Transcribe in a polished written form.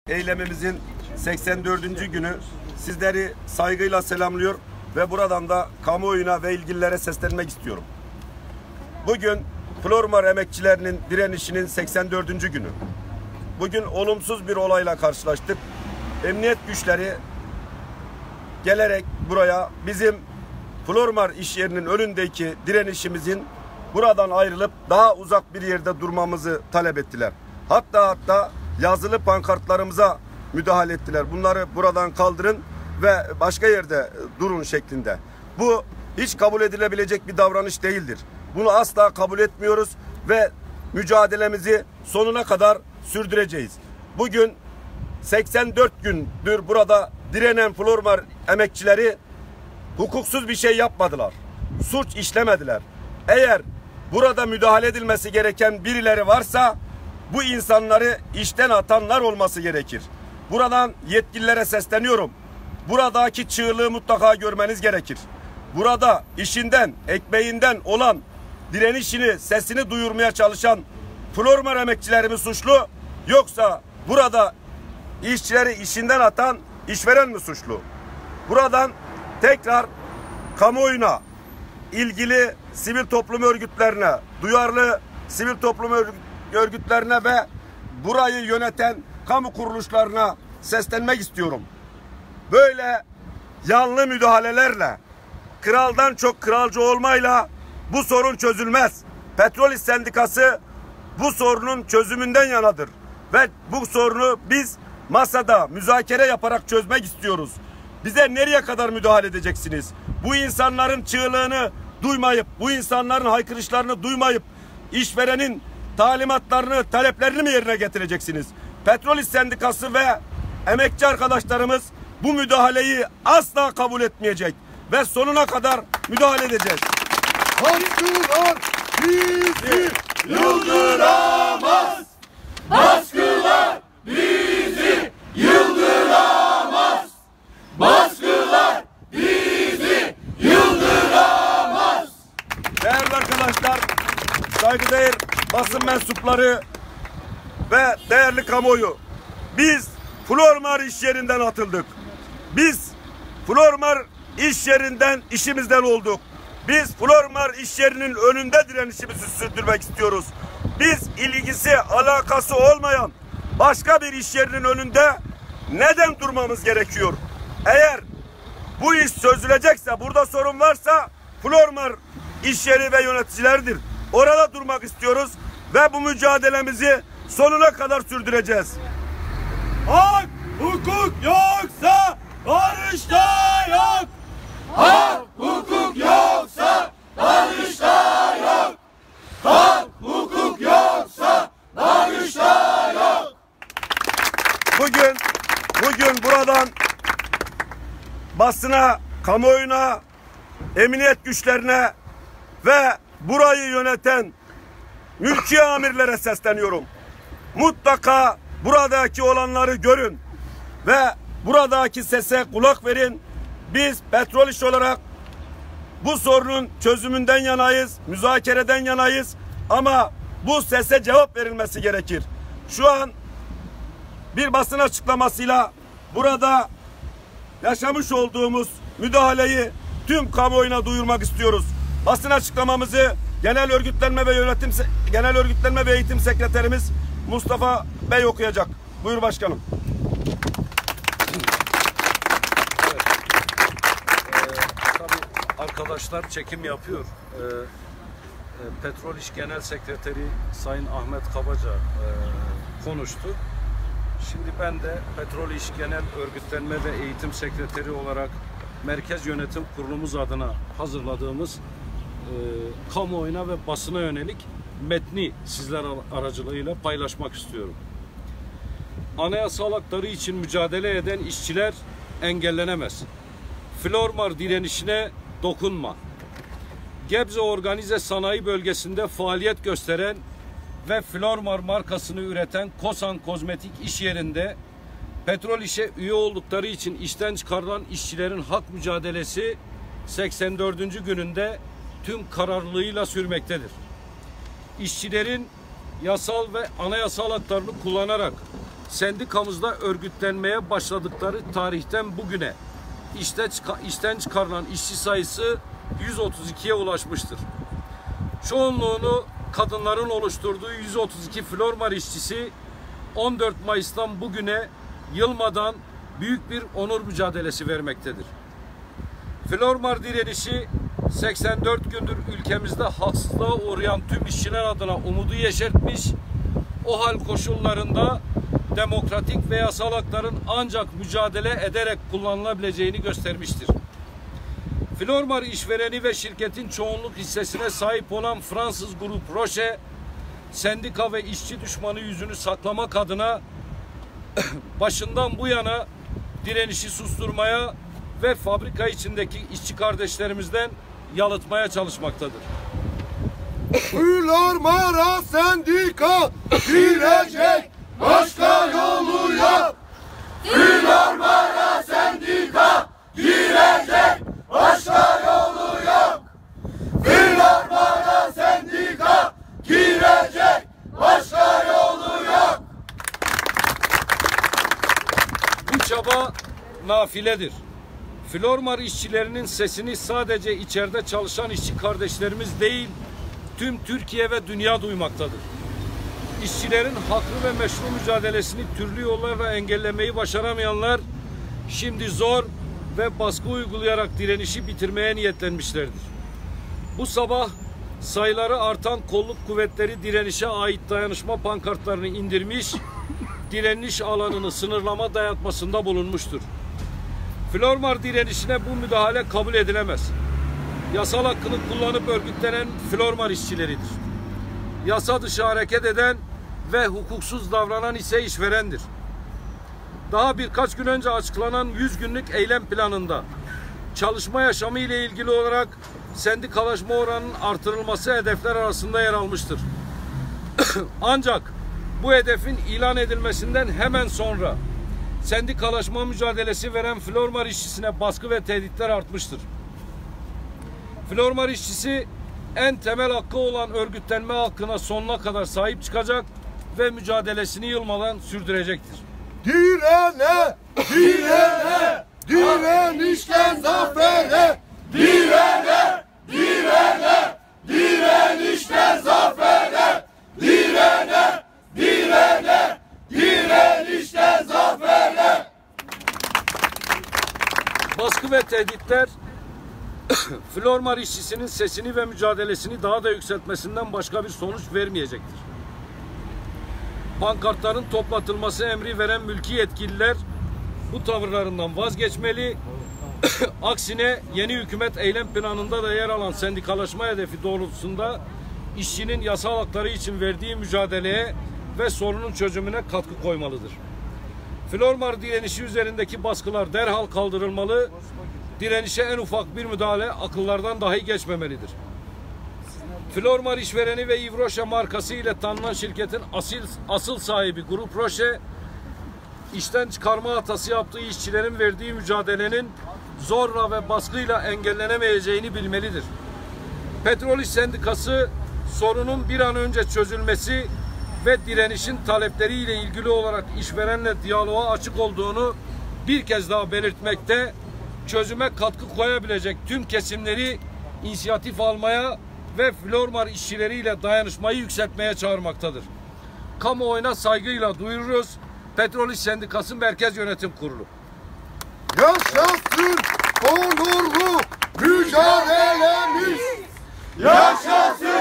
Eylemimizin 84. günü, sizleri saygıyla selamlıyor ve buradan da kamuoyuna ve ilgililere seslenmek istiyorum. Bugün Flormar emekçilerinin direnişinin 84. günü. Bugün olumsuz bir olayla karşılaştık. Emniyet güçleri gelerek buraya bizim Flormar iş yerinin önündeki direnişimizin buradan ayrılıp daha uzak bir yerde durmamızı talep ettiler. Hatta yazılı pankartlarımıza müdahale ettiler. Bunları buradan kaldırın ve başka yerde durun şeklinde. Bu hiç kabul edilebilecek bir davranış değildir. Bunu asla kabul etmiyoruz ve mücadelemizi sonuna kadar sürdüreceğiz. Bugün 84 gündür burada direnen Flormar emekçileri hukuksuz bir şey yapmadılar. Suç işlemediler. Eğer burada müdahale edilmesi gereken birileri varsa bu insanları işten atanlar olması gerekir. Buradan yetkililere sesleniyorum. Buradaki çığlığı mutlaka görmeniz gerekir. Burada işinden, ekmeğinden olan, direnişini, sesini duyurmaya çalışan Flormar emekçileri mi suçlu, yoksa burada işçileri işinden atan işveren mi suçlu? Buradan tekrar kamuoyuna, ilgili sivil toplum örgütlerine, duyarlı sivil toplum örgütlerine ve burayı yöneten kamu kuruluşlarına seslenmek istiyorum. Böyle yanlı müdahalelerle, kraldan çok kralcı olmayla bu sorun çözülmez. Petrol İş Sendikası bu sorunun çözümünden yanadır. Ve bu sorunu biz masada müzakere yaparak çözmek istiyoruz. Bize nereye kadar müdahale edeceksiniz? Bu insanların çığlığını duymayıp, bu insanların haykırışlarını duymayıp, işverenin talimatlarını, taleplerini mi yerine getireceksiniz? Petrol İş Sendikası ve emekçi arkadaşlarımız bu müdahaleyi asla kabul etmeyecek ve sonuna kadar müdahale edeceğiz. Haykıran bizi yıldıramaz. Baskılar bizi yıldıramaz. Baskılar bizi yıldıramaz. Değerli arkadaşlar, saygıdeğer basın mensupları ve değerli kamuoyu, biz Flormar iş yerinden atıldık. Biz Flormar iş yerinden işimizden olduk. Biz Flormar iş yerinin önünde direnişimizi sürdürmek istiyoruz. Biz ilgisi, alakası olmayan başka bir iş yerinin önünde neden durmamız gerekiyor? Eğer bu iş çözülecekse, burada sorun varsa Flormar iş yeri ve yöneticileridir. Orada durmak istiyoruz ve bu mücadelemizi sonuna kadar sürdüreceğiz. Hak, hukuk yoksa barış da yok. Hak, hukuk yoksa barış da yok. Hak, hukuk yoksa barış da yok. Bugün buradan basına, kamuoyuna, emniyet güçlerine ve burayı yöneten mülki amirlere sesleniyorum. Mutlaka buradaki olanları görün ve buradaki sese kulak verin. Biz Petrol İş olarak bu sorunun çözümünden yanayız, müzakereden yanayız ama bu sese cevap verilmesi gerekir. Şu an bir basın açıklamasıyla burada yaşamış olduğumuz müdahaleyi tüm kamuoyuna duyurmak istiyoruz. Basın açıklamamızı Genel Örgütlenme ve Eğitim Sekreterimiz Mustafa Bey okuyacak. Buyur başkanım. Tabii arkadaşlar çekim yapıyor. Petrol İş Genel Sekreteri Sayın Ahmet Kabaca konuştu. Şimdi ben de Petrol İş Genel Örgütlenme ve Eğitim Sekreteri olarak Merkez Yönetim Kurulumuz adına hazırladığımız kamuoyuna ve basına yönelik metni sizler aracılığıyla paylaşmak istiyorum. Anayasal hakları için mücadele eden işçiler engellenemez. Flormar direnişine dokunma. Gebze Organize Sanayi Bölgesi'nde faaliyet gösteren ve Flormar markasını üreten Kosan Kozmetik iş yerinde Petrol İş'e üye oldukları için işten çıkarılan işçilerin hak mücadelesi 84. gününde tüm kararlılığıyla sürmektedir. İşçilerin yasal ve anayasal haklarını kullanarak sendikamızda örgütlenmeye başladıkları tarihten bugüne işten çıkarılan işçi sayısı 132'ye ulaşmıştır. Çoğunluğunu kadınların oluşturduğu 132 Flormar işçisi 14 Mayıs'tan bugüne yılmadan büyük bir onur mücadelesi vermektedir. Flormar direnişi 84 gündür ülkemizde haksızlığa uğrayan tüm işçiler adına umudu yeşertmiş, o hal koşullarında demokratik ve yasal hakların ancak mücadele ederek kullanılabileceğini göstermiştir. Flormar işvereni ve şirketin çoğunluk hissesine sahip olan Fransız grup Roche, sendika ve işçi düşmanı yüzünü saklamak adına başından bu yana direnişi susturmaya ve fabrika içindeki işçi kardeşlerimizden yalıtmaya çalışmaktadır. Flormar'a sendika girecek, başka yolu yok. Flormar'a sendika girecek, başka yolu yok. Flormar'a sendika girecek, başka yolu yok. Bu çaba nafiledir. Flormar işçilerinin sesini sadece içeride çalışan işçi kardeşlerimiz değil, tüm Türkiye ve dünya duymaktadır. İşçilerin haklı ve meşru mücadelesini türlü yollarla engellemeyi başaramayanlar şimdi zor ve baskı uygulayarak direnişi bitirmeye niyetlenmişlerdir. Bu sabah sayıları artan kolluk kuvvetleri direnişe ait dayanışma pankartlarını indirmiş, direniş alanını sınırlama dayatmasında bulunmuştur. Flormar direnişine bu müdahale kabul edilemez. Yasal hakkını kullanıp örgütlenen Flormar işçileridir. Yasa dışı hareket eden ve hukuksuz davranan ise işverendir. Daha birkaç gün önce açıklanan 100 günlük eylem planında çalışma yaşamı ile ilgili olarak sendikalaşma oranının artırılması hedefler arasında yer almıştır. Ancak bu hedefin ilan edilmesinden hemen sonra sendikalaşma mücadelesi veren Flormar işçisine baskı ve tehditler artmıştır. Flormar işçisi en temel hakkı olan örgütlenme hakkına sonuna kadar sahip çıkacak ve mücadelesini yılmadan sürdürecektir. Direne, direne, direnişten zafere, direne, direne, direnişten zafere, direne, direne, direnişten zafere. Baskı ve tehditler Flormar işçisinin sesini ve mücadelesini daha da yükseltmesinden başka bir sonuç vermeyecektir. Pankartların toplatılması emri veren mülki yetkililer bu tavırlarından vazgeçmeli. Aksine yeni hükümet eylem planında da yer alan sendikalaşma hedefi doğrultusunda işçinin yasal hakları için verdiği mücadeleye ve sorunun çözümüne katkı koymalıdır. Flormar direnişi üzerindeki baskılar derhal kaldırılmalı. Direnişe en ufak bir müdahale akıllardan dahi geçmemelidir. Flormar işvereni ve Yves Rocher markası ile tanınan şirketin asıl sahibi Grup Roche, işten çıkarma hatası yaptığı işçilerin verdiği mücadelenin zorla ve baskıyla engellenemeyeceğini bilmelidir. Petrol İş Sendikası sorunun bir an önce çözülmesi ve direnişin talepleriyle ilgili olarak işverenle diyaloğa açık olduğunu bir kez daha belirtmekte, çözüme katkı koyabilecek tüm kesimleri inisiyatif almaya ve Flormar işçileriyle dayanışmayı yükseltmeye çağırmaktadır. Kamuoyuna saygıyla duyururuz. Petrol İş Sendikası Merkez Yönetim Kurulu. Yaşasın onurlu mücadelemiz! Yaşasın!